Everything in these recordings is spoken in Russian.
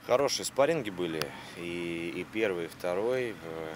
Хорошие спарринги были, и первый, и второй.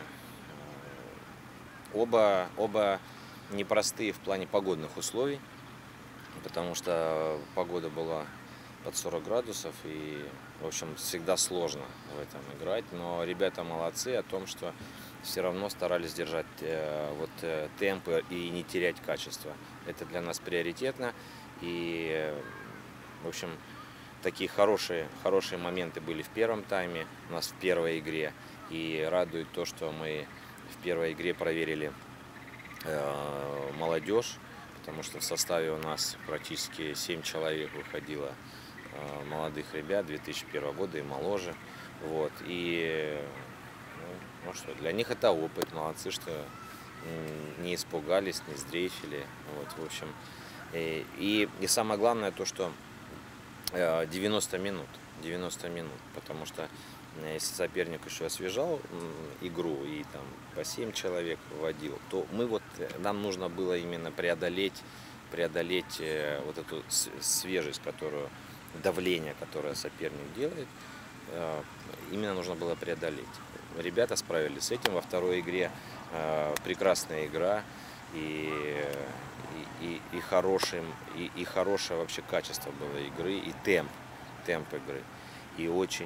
Оба непростые в плане погодных условий, потому что погода была под 40 градусов, и, в общем, всегда сложно в этом играть. Но ребята молодцы о том, что все равно старались держать темпы и не терять качество. Это для нас приоритетно, и, в общем, такие хорошие моменты были в первом тайме, у нас в первой игре. И радует то, что мы в первой игре проверили молодежь, потому что в составе у нас практически 7 человек выходило молодых ребят 2001 года и моложе. Вот. И что, для них это опыт, молодцы, что не испугались, не сдрейфили. Вот, в общем, и самое главное то, что 90 минут, потому что если соперник еще освежал игру и там по 7 человек вводил, то нам нужно было именно преодолеть вот эту свежесть, давление, которое соперник делает, именно нужно было преодолеть. Ребята справились с этим. Во второй игре прекрасная игра и хорошее вообще качество было игры, и темп игры. И очень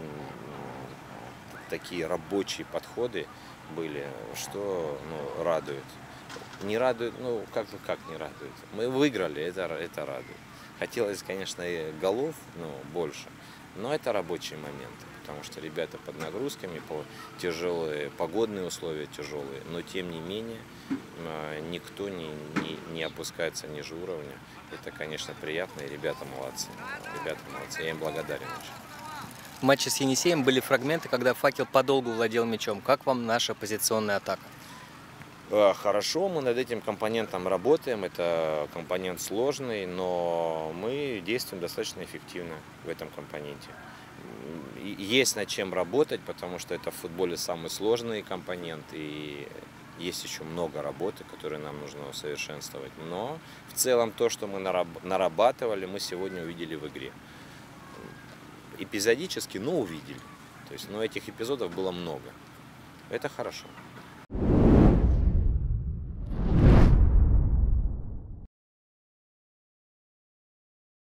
такие рабочие подходы были, что радует. Не радует, как не радует. Мы выиграли, это радует. Хотелось, конечно, и голов, больше, но это рабочие моменты, потому что ребята под нагрузками, тяжелые погодные условия тяжелые, но тем не менее никто не опускается ниже уровня. Это, конечно, приятно, и ребята молодцы, я им благодарен очень. В матче с Енисеем были фрагменты, когда Факел подолгу владел мячом. Как вам наша позиционная атака? Хорошо, мы над этим компонентом работаем, это компонент сложный, но мы действуем достаточно эффективно в этом компоненте. Есть над чем работать, потому что это в футболе самый сложный компонент, и есть еще много работы, которые нам нужно усовершенствовать. Но в целом то, что мы нарабатывали, мы сегодня увидели в игре. Эпизодически, но увидели. То есть, этих эпизодов было много. Это хорошо.